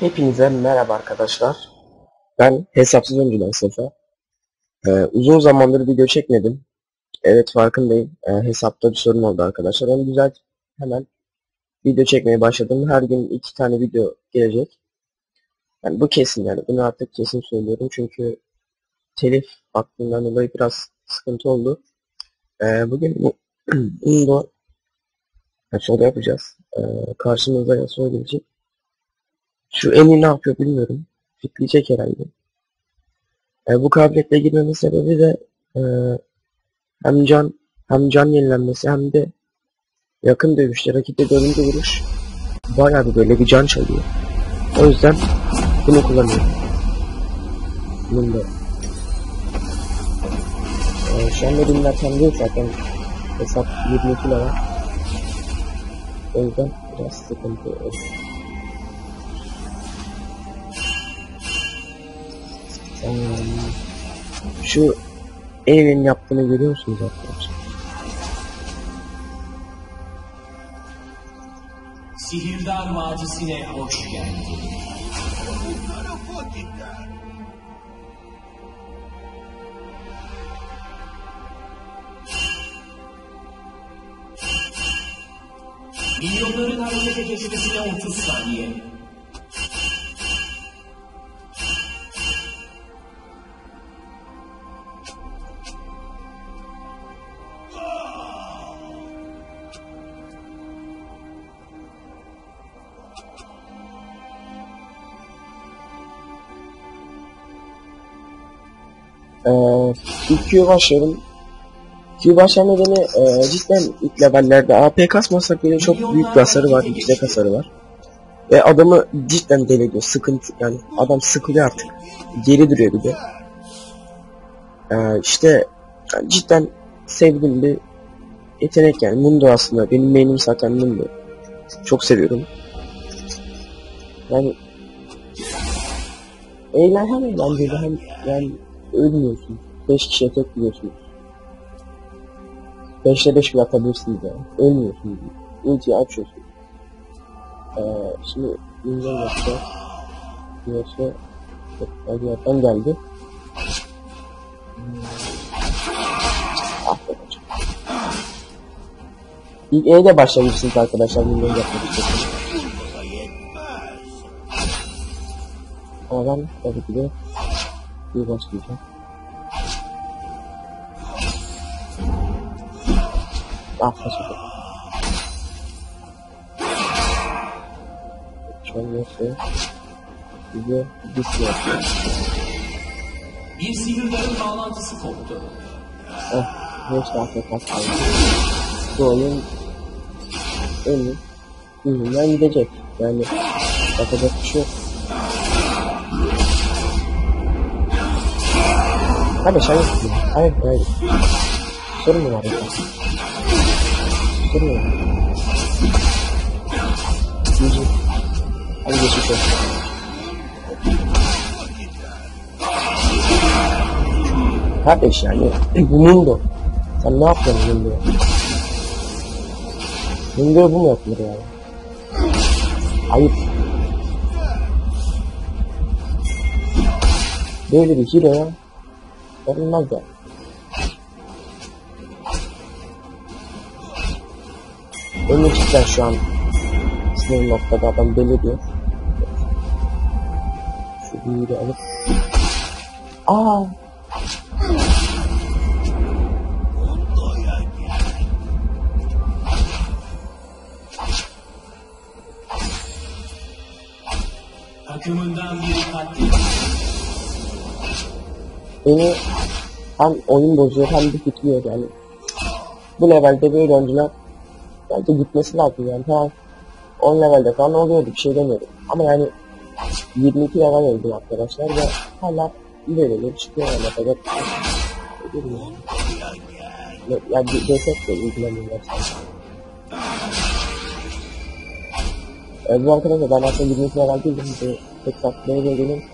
Hepinize merhaba arkadaşlar. Ben hesapsız oyuncudan Sefa. Uzun zamandır video çekmedim. Evet farkındayım. Hesapta bir sorun oldu arkadaşlar. Onu düzelt hemen video çekmeye başladım. Her gün 2 tane video gelecek. Yani bu kesin yani. Bunu artık kesin söylüyorum. Çünkü telif hakkından dolayı biraz sıkıntı oldu. Bugün bunu da şöyle yapacağız. Karşımıza Yasuo gelecek. Şu Eni ne yapıyor bilmiyorum. Fitleyecek herhalde. Bu kabiliyetle girmemin sebebi de e, hem can yenilenmesi hem de yakın dövüşte rakiple bölümde vuruş bayağı bir böyle bir can çalıyor. O yüzden bunu kullanıyorum. Bunun da şu anda dinlerken değil zaten hesap 22 lira. O yüzden biraz sıkıntı oldu. Şu evin yaptığını görüyor musunuz arkadaşlar? Sihirdar Vadisi'ne hoş geldin. Milyonların harekete geçmesine 30 saniye. İlk Q'ya başlıyorum. Q başlama nedeni cidden ilk levellerde AP kasmasak bile çok büyük bir hasarı var, yüksek hasarı var. Ve adamı cidden deli ediyor, sıkıntı yani adam sıkılıyor artık. Geri duruyor bir de. İşte yani cidden sevdiğim bir yetenek yani. Mundo aslında benim main'im zaten Mundo. Çok seviyorum. Yani hem eğlenceli hem yani ölmüyorsun. 5 kişiye tek biliyorsunuz. 5'te 5 bile atabilirsiniz yani. Ölmüyorsunuz. Ultiyi açıyorsunuz. Şimdi ince yapacağız. Neyse. Acılardan geldi. Affedeceğim. İlk E'de başlayabilirsiniz arkadaşlar. Bunları yapmak istiyorsanız. Ama ben tabii ki de bir başlayacağım. Affedeceğim. Şu an neyse. Bize bir yapıyor. Bir sihirdarın bağlantısı koptu. Neyse affedeceğim. Bu oyun en yüzünden gidecek. Yani yapacak bir şey yok. Hadi hayır. Hayır. Sorun mu var ya? Sorun mu var? Yüzü. Hadi geçmiş olsun. Kardeş yani bu Mundo. Sen ne yapıyorsun Mundo'ya? Mundo'ya bu mu yapılır yani? Ayıp. Böyle bir hero'ya yapılmaz ya. Önü cidden şu an sınır noktada adam belirliyor. Şu büyüğü alıp Takımından biri katledildi. beni hem oyun bozuyor hem de bitmiyor yani. Bu levelde böyle oyuncular bence gitmesi lazım yani. Tamam 10 levelde falan oluyordu, bir şey demiyorum. Ama yani 22 level oldu arkadaşlar ve hala ileri çıkıyor yani. Fakat ya bir destek de ilgilenmiyorlar sanki. Bu arkadaşlar ben aslında 22 level değildim. Tek tatlıları bölgenin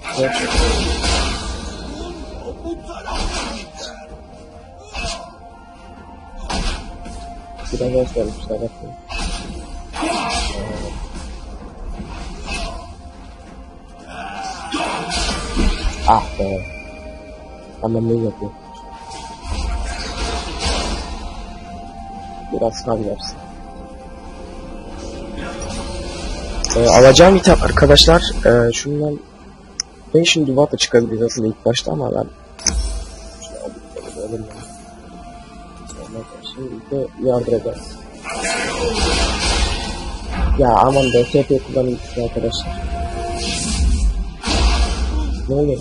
biraz göstermişler bakın. Ah be. Ama ne yapıyor? Biraz kan yapsın. Alacağım hitap arkadaşlar. Şundan ben şimdi duvar da çıkabiliriz aslında ilk başta ama ben şimdi de yardım eder. Ya aman da TP kullanayım arkadaşlar. Ne oluyor?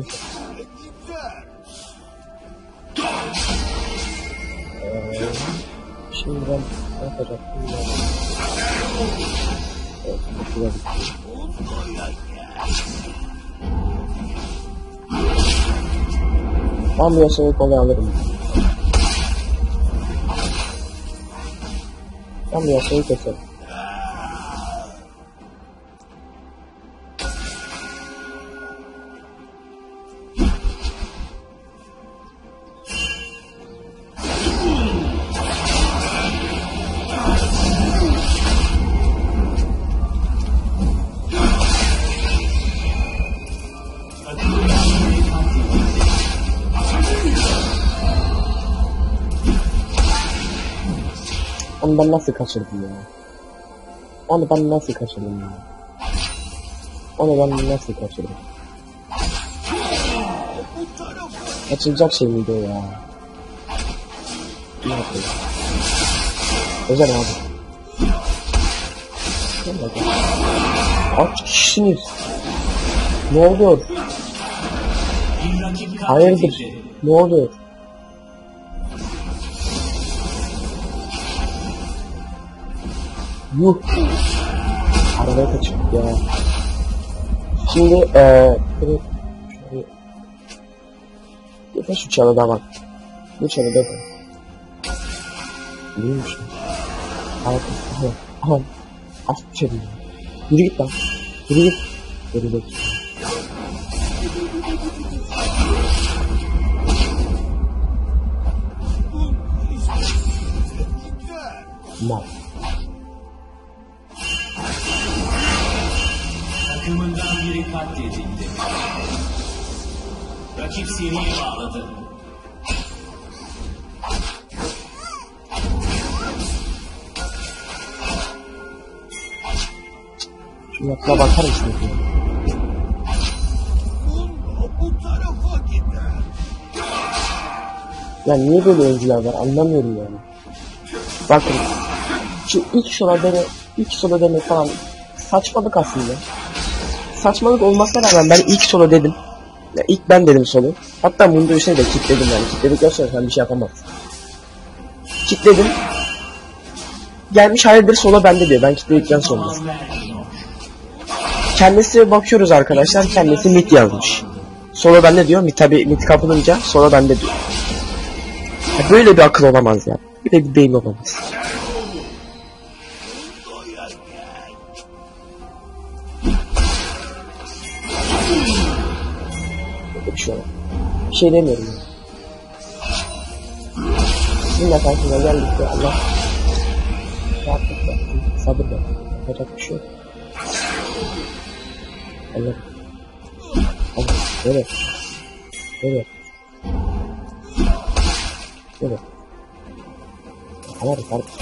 Şimdi ben ne yapacaktım ya? Evet, çok güzel. Ben bu yasağı kolay alırım. Ben bu yasağı keserim. Onu ben nasıl kaçırdım ya? Onu ben nasıl kaçırdım ya? Onu ben nasıl kaçırdım? Kaçılacak şey miydi o ya? Ne yapayım? Özel abi. Kaç kişisiniz? Ne oluyor? Bir rakip Hayırdır? katledildi. Ne oluyor? Yuh! Arabaya kaçırdık ya. Şimdi direkt şöyle yapın şu çalıda bak. Bu çalıda bak. Neymiş? Aman. Aç bir şey değil. Yürü git lan. Yürü git. Yürü git. Mal. Takımından biri katledildi. Rakip seriye bağladı. Şu yakına bakar mısın? Ya niye böyle oyuncular var anlamıyorum yani. Bakın şu ilk sola deme falan saçmalık aslında. Saçmalık olmasına rağmen ben ilk sola dedim. Ya ilk ben dedim solu. Hatta Mundo Hüseyin de kilitledim yani. Kilitledikten sonra sen bir şey yapamazsın. Kilitledim. Gelmiş hayırdır sola bende diyor. Ben kilitledikten sonra. Zaman vermiyor. Kendisi bakıyoruz arkadaşlar. Kendisi mid yazmış. Sola bende diyor. Tabi mid kapılınca sola bende diyor. Ya böyle bir akıl olamaz ya. Böyle bir beyin olamaz. Böyle bir şey olamaz. Bir şey demiyorum ya. Sizin de karşına geldik ya Allah. Rahatlık versin. Sabır versin. Yapacak bir şey yok. Allah. Allah. Evet. Evet. Evet. Hadi hadi.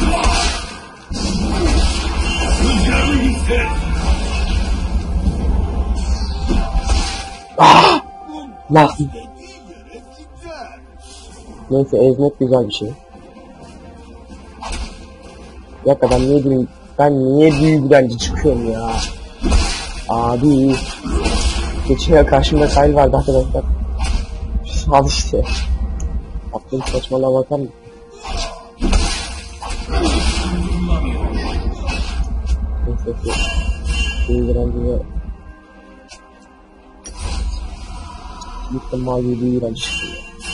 Ah! Lah. Neyse ezmek güzel bir şey. Bir dakika ben niye büyük direnci çıkıyorum ya? Abi. Geçen karşımda Kyle vardı arkadaşlar. Al işte. Aklım saçmalığa bakar mı? Neyse ki. Büyük direnci ve büyük de mavi büyük direnci çıkıyor.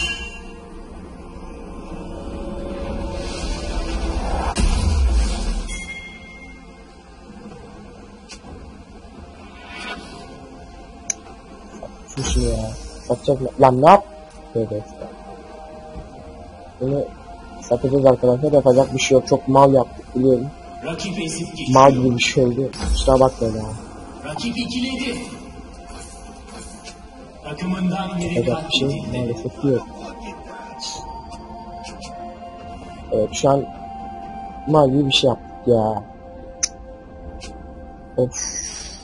Şunu ya. Satacak mı? Lan ne yap? Tövbe estağfurullah. Bunu satacağız arkadaşlar. Yapacak bir şey yok. Çok mal yaptık biliyorum. Rakip esip geçiyor. Mal gibi bir şey oldu. Kusura bakmayın ya. Rakip ikiledi. Takımından biri Yapacak bir şey katledildi. maalesef yok. Evet şu an mal gibi bir şey yaptık ya. Of.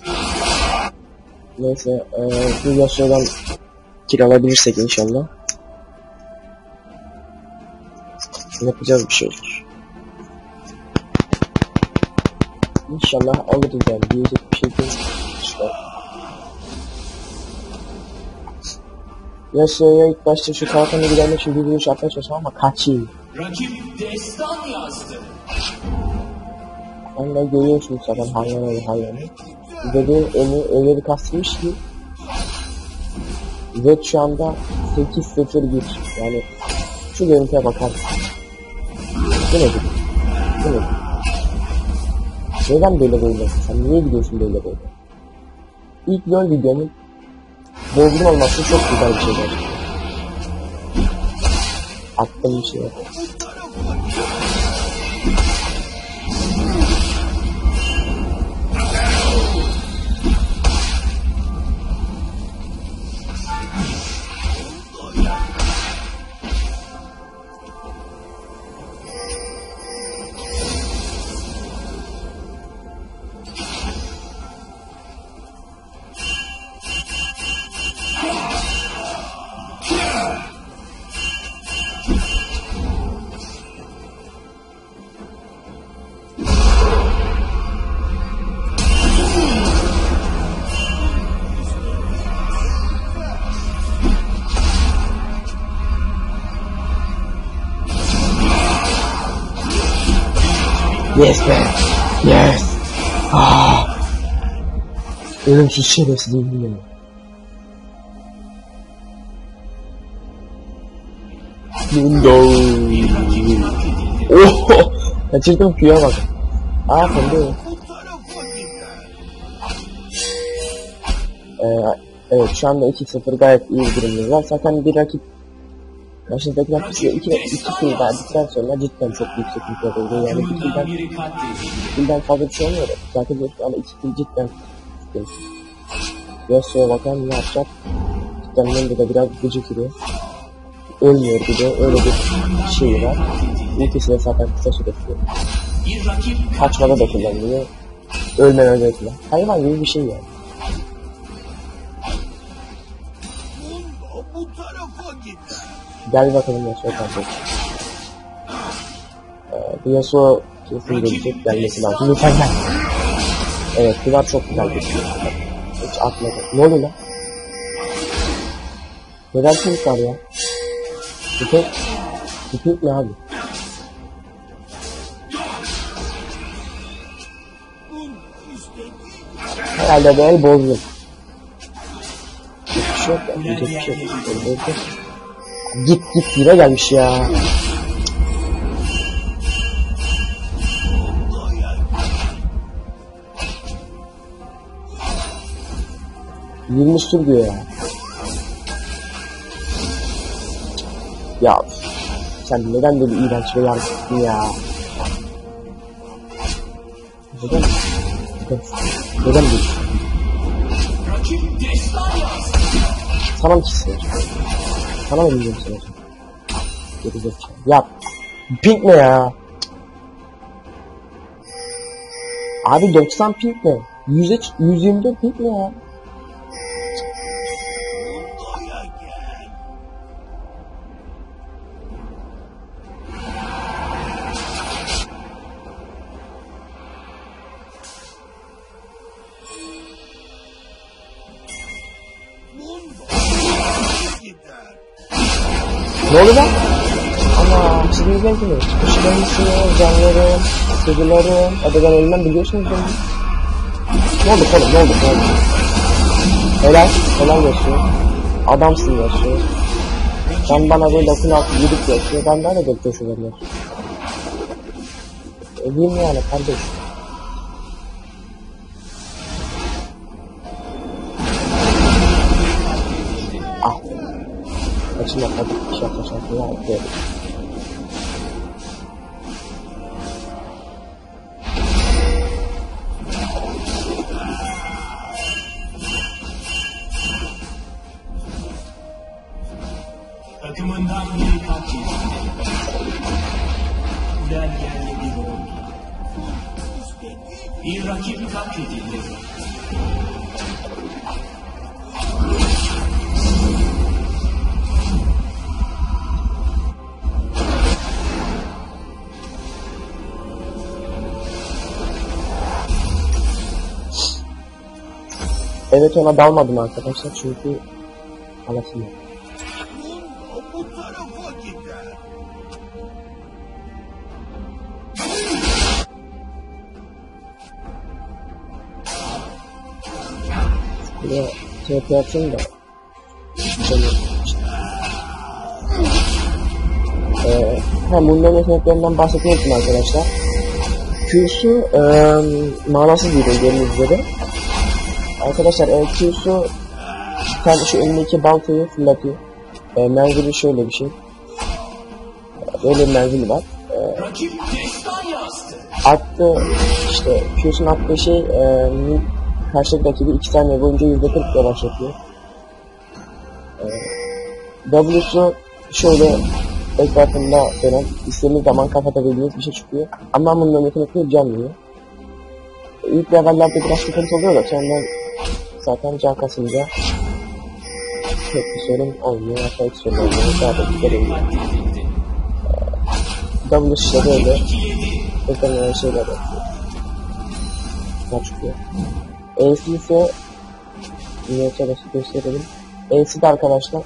Neyse bu Yasuo'dan kill alabilirsek inşallah. Yapacağız bir şey olur. İnşallah alırız yani diyecek bir şey değil. İşte. Yasuo'ya ilk başta şu kalkanı gidermek için bir vuruş atmaya çalışıyorum ama kaçayım. Rakip destan yazdı. Ben de görüyorsunuz zaten hayvanı. Dediğim öyle bir kastırmış ki Zed şu anda 8-0-1 yani şu görüntüye bakar. Bu nedir? Bu nedir? Neden böyle böyle? Sen niye gidiyorsun böyle böyle? İlk LoL videomun bozgun olması çok güzel bir şey gerçekten. Attığım bir şey yok. Yes be. Yes. Ah. Ölümsüz şerefsiz bilmiyorum. Bingo. Oh. Kaçırdım güya bak. Aa fındı. Evet şu anda 2-0 gayet iyi bir durumumuz var. Zaten bir rakip karşınızdaki rakip size 2 kill verdikten sonra cidden çok yüksek bir kill oldu. Yani Takımından biri katledildi. kill'den fazla bir şey olmuyor. Zaten şu anda 2 kill cidden sıkıntı. Yasuo'ya bakalım ne yapacak. Cidden Mendo da biraz gıcık gibi. Ölmüyor gibi öyle bir şey var. Ultisi de zaten kısa süresi. Bir rakip Kaçmada da kullanılıyor. Ölmeden önce kullan. Hayvan gibi bir şey yani. Gel bakalım Yasuo kardeşim. Bu Yasuo kesin gelecek gelmesi lazım. Lütfen gel. Evet duvar çok güzel geçiyor. Hiç atmadı. Ne oluyor lan? Neden pink var ya? Bu pink ne abi? Herhalde bu el bozdum. Hiçbir şey yok ya. Diyecek bir şey yok. Git yine gelmiş ya. Yirmi sür diyor ya. Ya sen neden böyle iğrenç ve yansıttın ya? Neden böyle? rakip destan yazdı. Sana mı kişiler? Sana mı bilmiyorum sana? Gerizekalı. Ya pink ne ya? Abi 90 pink ne? 124 pink ne ya? Ne oldu lan? Ama siz ne izlediniz? Kuşlarımsınız, canlarım, sığırlarım. Hadi ben ölmem biliyorsunuz beni. Ne oldu oğlum? Ne oldu? Helal yaşıyor. Adamsın yaşıyor. Sen bana böyle 16 gidip yaşıyor. Ben daha da bekliyorum yaşıyor. Öleyim yani kardeş. Ah. Açın hadi şaka ya. Takımından biri katledildi. Kulen yerle bir oldu. Bir rakip katledildi. Evet, ona dalmadım arkadaşlar çünkü alasım yok. Bu tarafa gider. Buraya TP atayım da. Bunların yeteneklerinden bahsedeyim arkadaşlar. Q'su manasız bir gördüğünüz üzere. Arkadaşlar Q'su kendi şu elindeki baltayı fırlatıyor. Menzili şöyle bir şey. Böyle bir menzili var. Rakip destan yazdı. Attığı işte Q'sun attığı şey karşıdaki rakibi 2 saniye boyunca %40 yavaşlatıyor. W'su şöyle etrafında dönen istediğiniz zaman kapatabildiğiniz bir şey çıkıyor. Ama bunun yetenekli can yiyor. İlk levellerde biraz sıkıntı oluyor da sonra zaten can kasınca pek bir sorun olmuyor. Hatta hiç sorun olmuyor. Daha da güzel oluyor. W işte böyle beklenen şeyler yapıyor. Ne çıkıyor? E'si ise yine çalışı gösterelim. E'si de arkadaşlar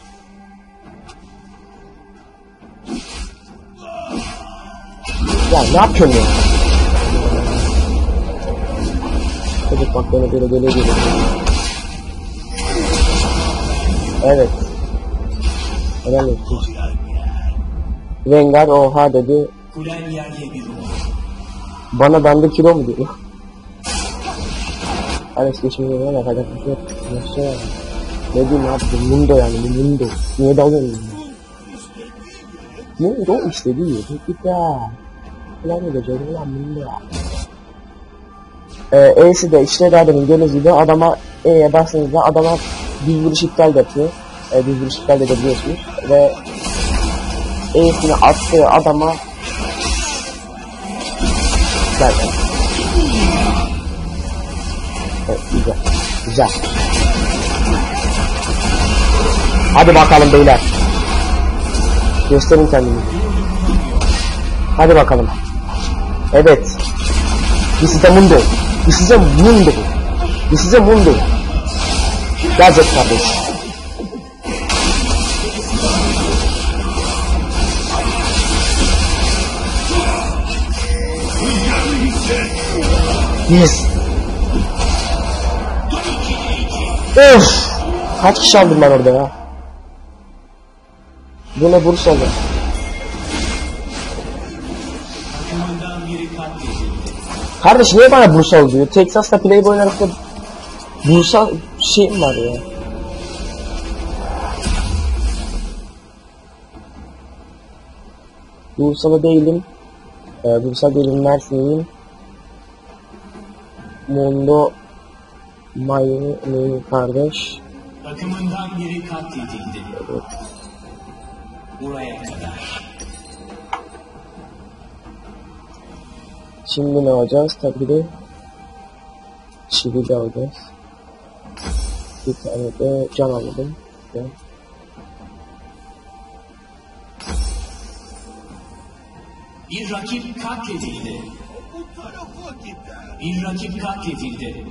ya ne yapıyorsun ya? Çocuk bak bana böyle geliyor. Evet. Helal olsun. Rengar oha dedi. Kulen yerle bir oldu. Bana bende kilo mu diyor? Alex geçmeyi ne yapacak bir şey yok. Nasıl ya? Ne diyeyim abi bu Mundo yani bu Mundo. Niye dalıyorsun yani? Mundo işte değil. Git ya. Ulan edeceğim ulan Mundo. E'si de işte daha demin gördüğünüz gibi adama E'ye bastığınızda adama düz vuruş iptal yapıyor. Düz vuruş iptal edebiliyorsunuz. Ve E'sini attığı adama zaten. Evet, güzel. Güzel. Hadi bakalım beyler. Gösterin kendinizi. Hadi bakalım. Evet. This is a mundo. This is a mundo. This is a mundo. Gelecek kardeş. Yes. Of. Kaç kişi aldım ben orada ya? Bu ne burs oldu? Takımından biri katledildi. Kardeş niye bana burs oldu diyor? Texas'ta Playboy arasında bursa şey mi var ya? Bursalı değilim. Bursa değilim, Mersin'liyim. Mundo Miami kardeş. Takımından biri katledildi. Evet. Buraya kadar. Şimdi ne alacağız? Tabii de çivili alacağız. Bir tane de can aldım. Evet. Bir rakip katledildi. Bu tarafa gider. Bir rakip katledildi.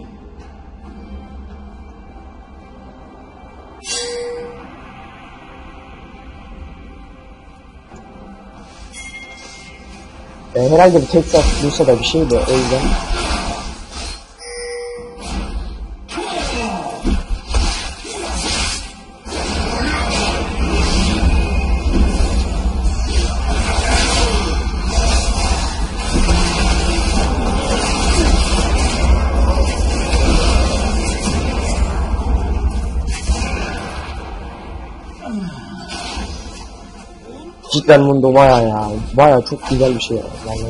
Herhalde bir Texas bulsa da bir şey de o yüzden. Cidden Mundo baya çok güzel bir şey yani.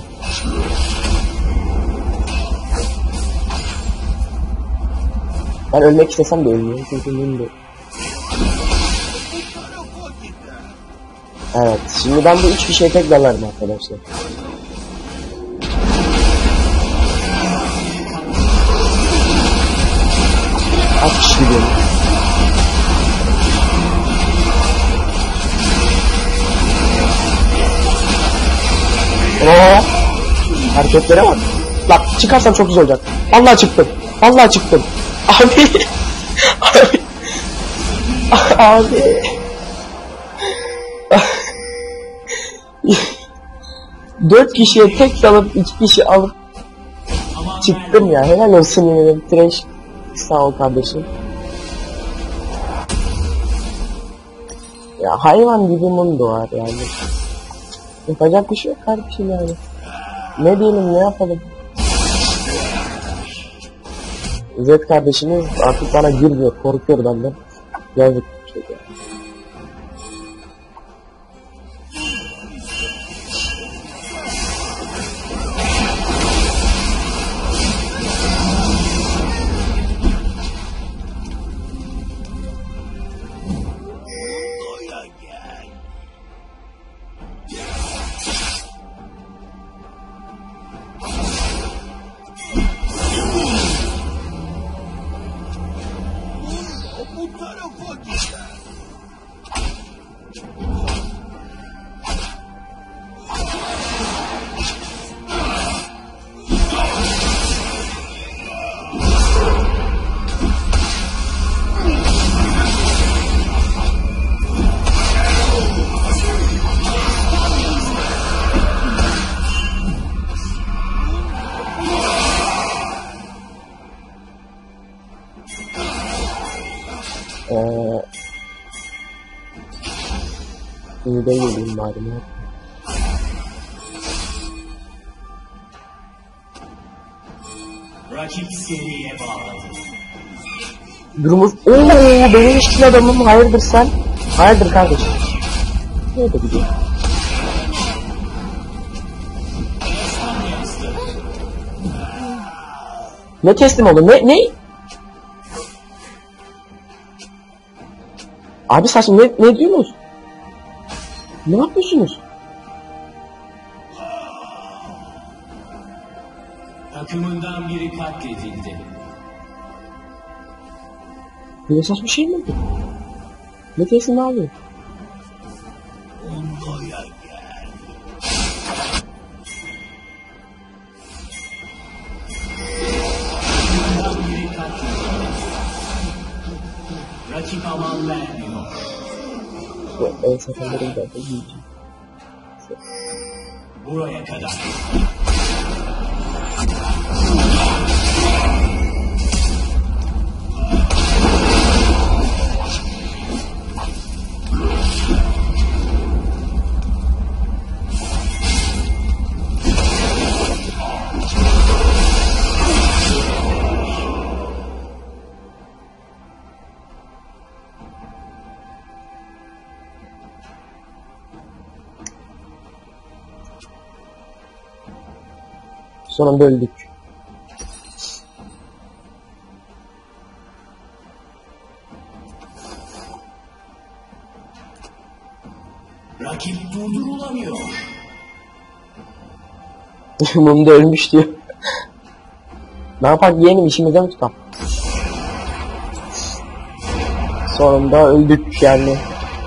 Ben ölmek istesem de ölmüyorum çünkü Mundo. Bu tarafa gider. Evet, şimdi ben bu 3 kişiye tek dalarım arkadaşlar. Kaç kişi gidiyor? Hareketlere bak. Bak çıkarsam çok güzel olacak. Vallahi çıktım. Vallahi çıktım. Abi. Abi. Abi. 4 kişiye tek dalıp 2 kişi alıp çıktım ya. Helal olsun yemin. Trash. Sağ ol kardeşim. Ya hayvan gibi mum doğar yani. Yapacak bir şey yok kardeşim yani. Ne diyelim, ne yapalım? Zed kardeşimiz artık bana girmiyor, korkuyor benden. Yazık çocuğa. Buraya gel. Bu tarafa gider. Şimdi de geleyim bari ne? Rakip seriye bağladı. Durumuz... Ooo benim işçi adamım, hayırdır sen? Hayırdır kardeşim? Nerede gidiyor? Ne teslim oldu? Ne? Abi saçma ne diyorsunuz? Ne yapıyorsunuz? Takımından biri katledildi. Böyle saçma şey mi oldu? Ne teslim abi? Buraya gel. Takımından biri katledildi. Rakip aman vermiyor. El satanları bir dakika yiyeceğim. Buraya kadar. Sonunda öldük. Rakip durdurulamıyor. Mumda ölmüş diyor. Ne yapak yeğenim, işimize mi tutalım? Sonunda öldük yani.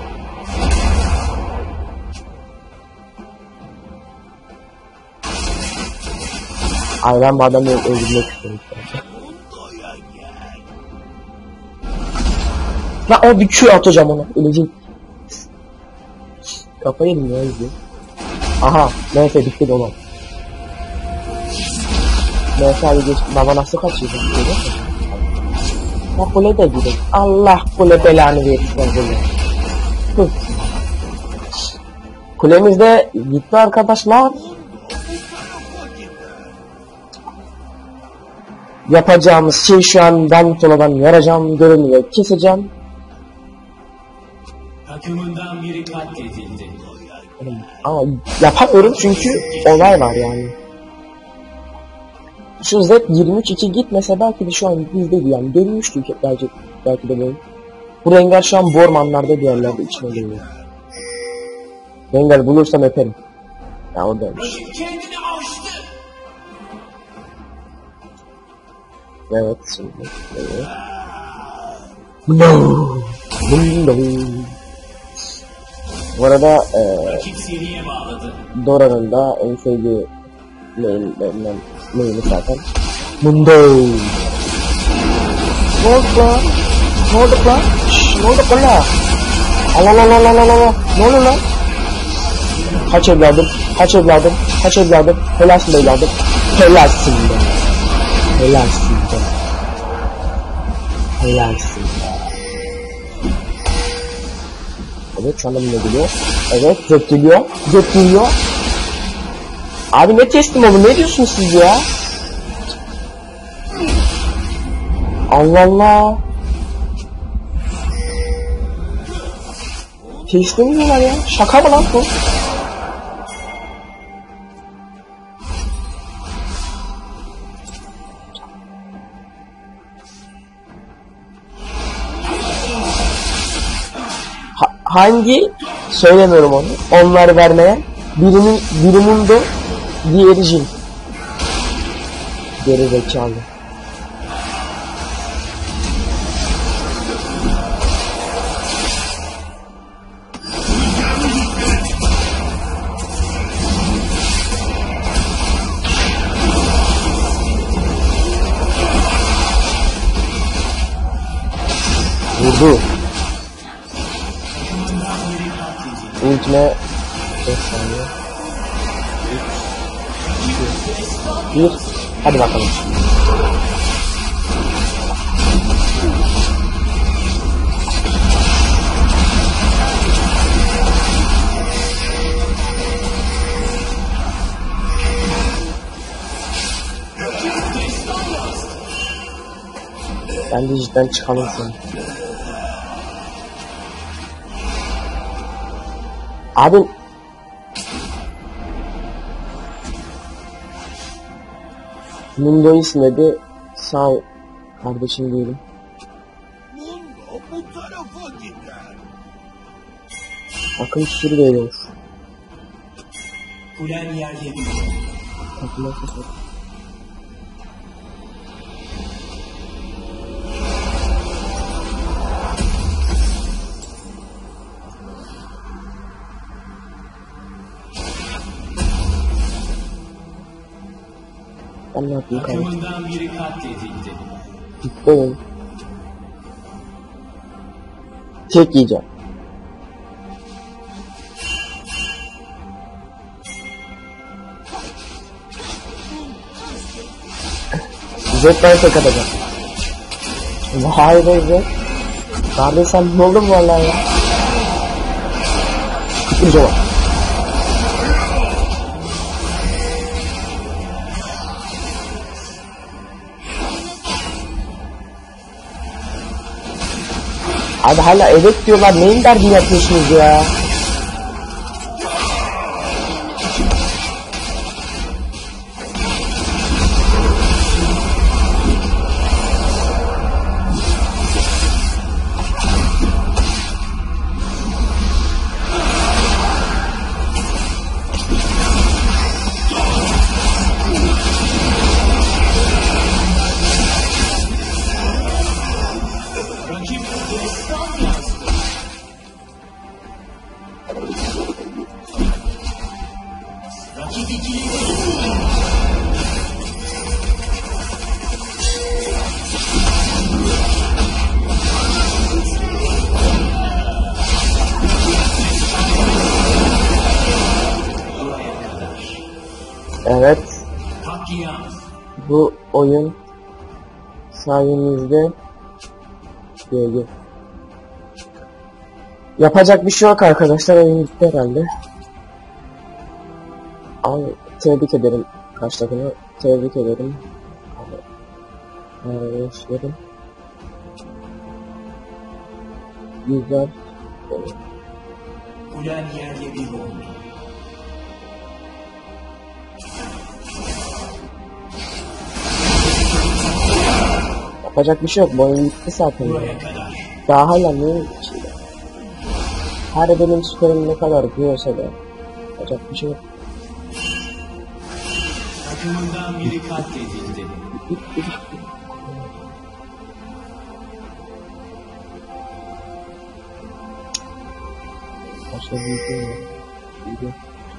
Ay ben bu adamı öldürmek istiyorum. Buraya gel. Lan o bir Q atacağım ona. Ölecek. Kafayı yedim ya izle. Aha. Neyse bitti dolan. Neyse hadi geç. Baba nasıl kaçıyor? Ha kule de gidelim. Allah kule belanı versin kule. Hı. Kulemiz de gitti arkadaşlar. Yapacağımız şey şu an ben toladan yaracağım, görünüyor, keseceğim. Takımından biri katledildi. Ama yapamıyorum çünkü olay var yani. Şu Z 23-2 gitmese belki de şu an bizdeydi yani, dönmüştü belki de böyle. Bu Rengar şu an bu ormanlarda bir yerlerde içine dönüyor. Rengar bulursam öperim. Ya oradaymış. Rakip kendini aştı. Evet şimdi. Evet. No. Bu arada Rakip seriye bağladı. Dora'nın da en sevdiği mainlerinden main'i zaten. Mundo. Ne oldu lan? Ne oldu lan? Şşş, ne oldu lan? Allah. Ne oldu lan? Kaç evladım? Kaç evladım? Kaç evladım? Helalsin be evladım. Helalsin be. Helalsin be. Helalsin be. Evet sana ne geliyor? Evet Zed geliyor. Zed geliyor. Abi ne teslim olun? Ne diyorsunuz siz ya? Allah Allah. Teslim diyorlar ya. Şaka mı lan bu? Hangi? Söylemiyorum onu. Onları vermeye. Biri Mundo, diğeri Jin. Geri zekalı. Vurdu. Ultime 5 saniye. 3 1 hadi bakalım. Ben de cidden çıkamazsın. Abi Mundo'yu sinedi. Sağ ol kardeşim diyelim. Mundo bu tarafa gider. Akın sürü veriyor. Kulen yerde bir. Takıma sakın. Ben ne yapayım kardeşim? Takımından biri katledildi. Gittim. Tek yiyeceğim. Zed'den tek atacağım. Vay be Zed. Kardeş sen ne oldun vallahi ya? Kıpırcama. Abi hala evet diyorlar, neyin derdini yapıyorsunuz ya? Rakip destan yazdı. Rakip ikili Evet, katliam. bu oyun sayenizde GG. Yapacak bir şey yok arkadaşlar, oyun bitti herhalde. Abi tebrik ederim kaç takımı, tebrik ederim. Arkadaşlarım. Güzel. Kulen yerle bir oldu. Yapacak bir şey yok, bu oyun bitti zaten. Buraya kadar. Daha hala ne şey? Her benim skorum ne kadar büyüyorsa da yapacak bir şey yok. Takımından biri katledildi. Başka bir şey yok. Büyüdü.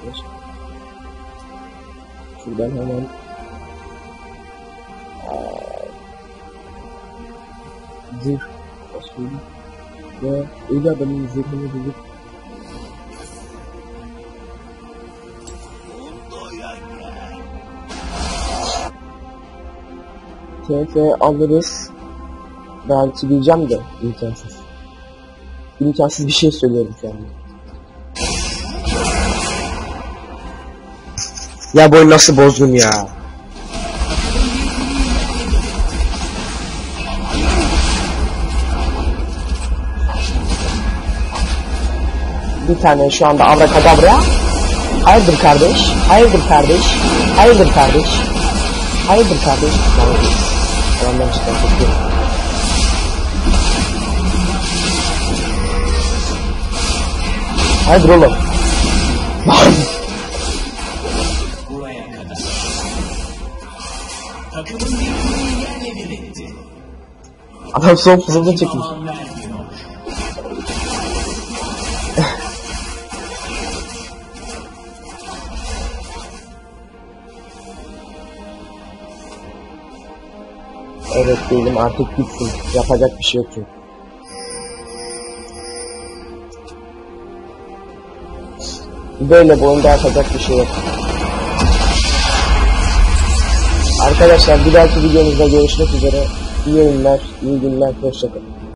Şuradan hemen zırh basıyorum ve öyle adamın zırhını bulup TF alırız. Belki diyeceğim de imkansız. İmkansız bir şey söylüyorum şu anda. Ya bu oyunu nasıl bozdum ya? Bir tane şu anda abrakadabra. Hayırdır kardeş? Hayırdır kardeş? Hayırdır kardeş? Hayırdır kardeş? Adamdan çıkartıyorum. Hayırdır oğlum? Buraya kadar. Takımın bir kuleyi yerle bir etti. Adam son fızıldı çekmiş. Zaman vermiyor. Evet değilim artık gitsin. Yapacak bir şey yok çünkü. Böyle bu oyunda yapacak bir şey yok. Arkadaşlar bir dahaki videomuzda görüşmek üzere. İyi oyunlar, iyi günler, hoşçakalın.